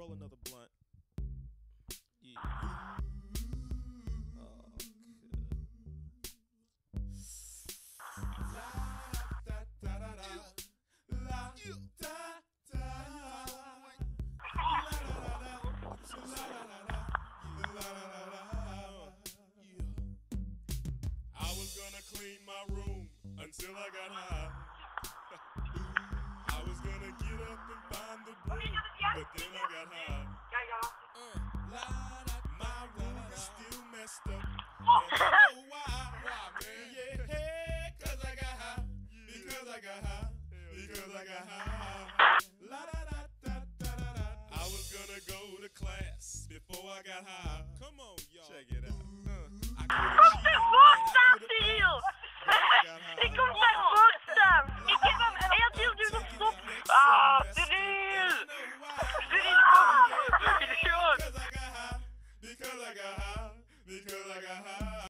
roll another blunt. Yeah. Oh, I was gonna clean my room until I got high. I was gonna get up and find the broom, but then I got high. My room is still messed up. And I know why. Why, man? Yeah, cause I got high. Because I got high. Because I got high. La da da da da da da. I was gonna go to class before I got high. Come on, y'all. Check it out. I could've Wat cheated, staat man. I hier? could've passed, but I got high. Ik kom daar voor staan. Ik heb hem heel veel duur stop. Ah, Cyril! Cyril, kom! Because I got high. Because I got high. Because I got high.